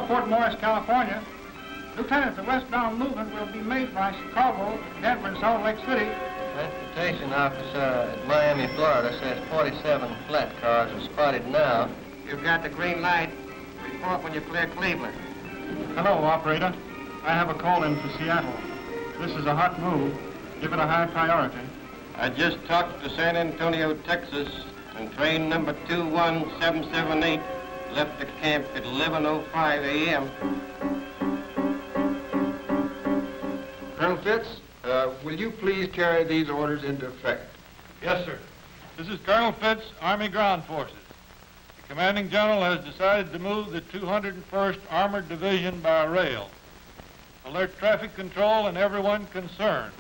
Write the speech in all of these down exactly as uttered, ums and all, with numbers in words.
Port Morris, California. Lieutenant, the westbound movement will be made by Chicago, Denver, and Salt Lake City. Transportation officer at Miami, Florida says forty-seven flat cars are spotted now. You've got the green light. Report when you clear Cleveland. Hello, operator. I have a call in for Seattle. This is a hot move. Give it a high priority. I just talked to San Antonio, Texas, and train number two one seven seven eight left the camp at eleven oh five a m Colonel Fitz, uh, will you please carry these orders into effect? Yes, sir. This is Colonel Fitz, Army Ground Forces. The commanding general has decided to move the two hundred first Armored Division by rail. Alert traffic control and everyone concerned.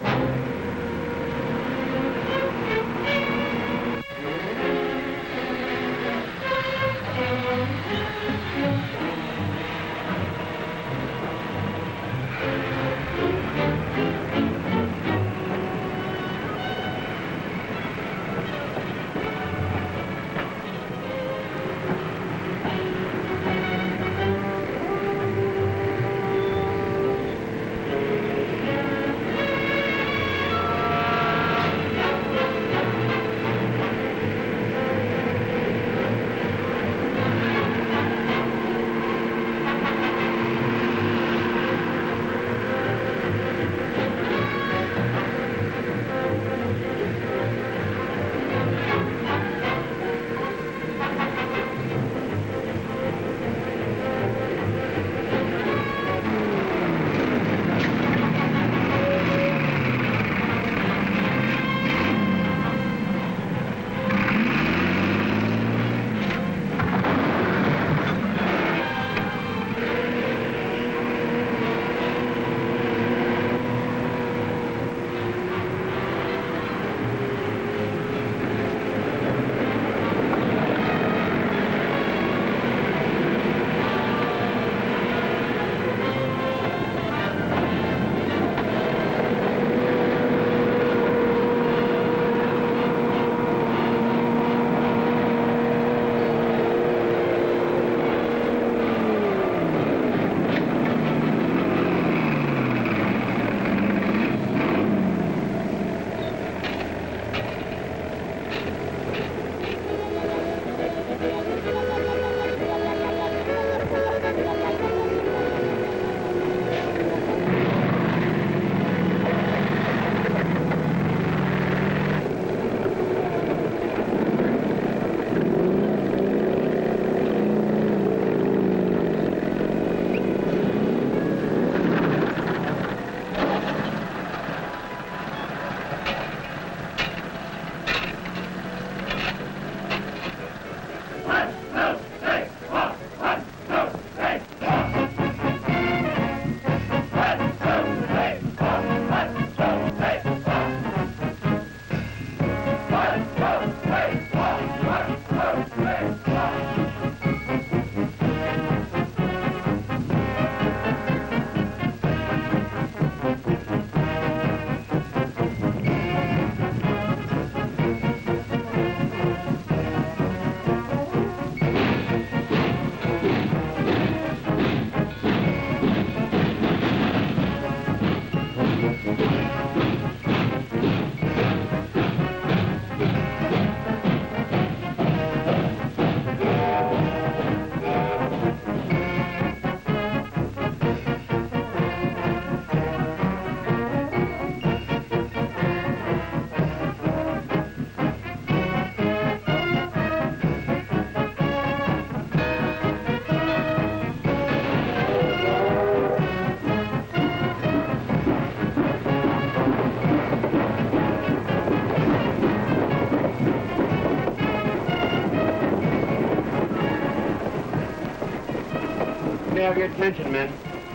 Have your attention, men.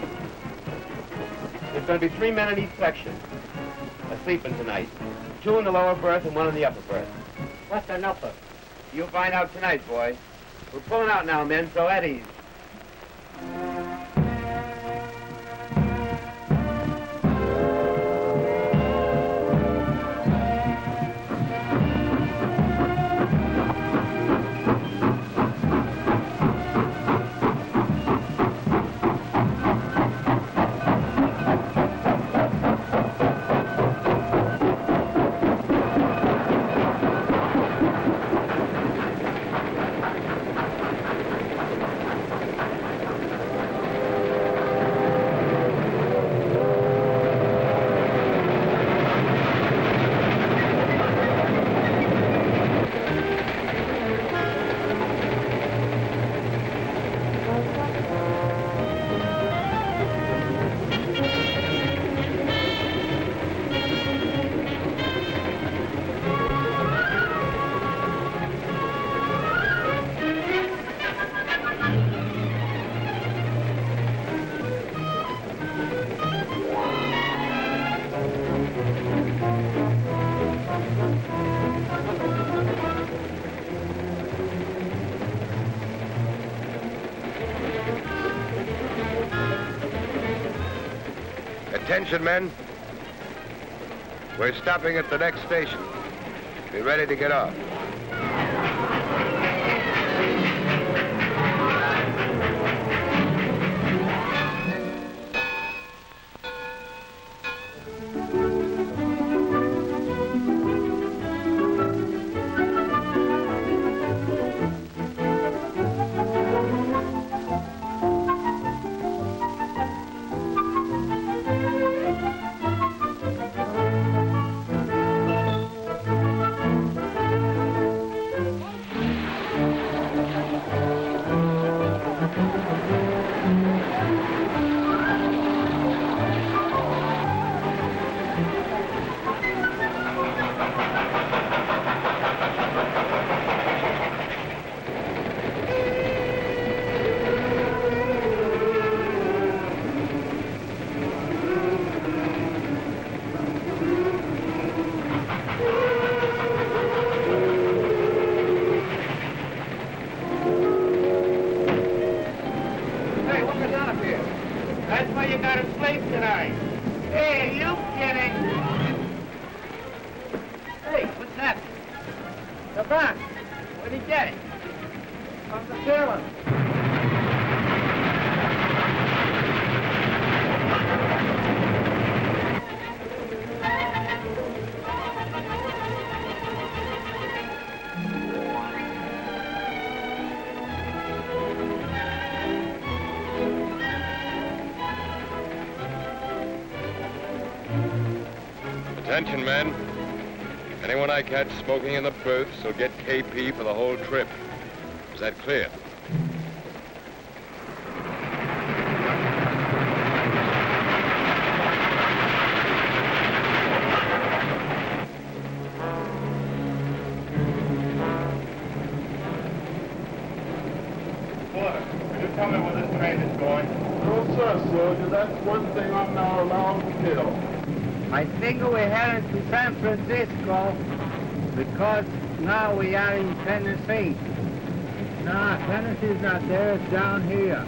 There's going to be three men in each section sleeping tonight. Two in the lower berth and one in the upper berth. What's an upper? You'll find out tonight, boy. We're pulling out now, men, so at ease. Attention, men. We're stopping at the next station. Be ready to get off. Attention, men. Anyone I catch smoking in the berths will get K P for the whole trip. Is that clear? Porter, can you tell me where this train is going? No, sir, soldier. That's one thing I'm now allowed to tell. I figure we're headed to San Francisco because now we are in Tennessee. No, Tennessee's not there, it's down here.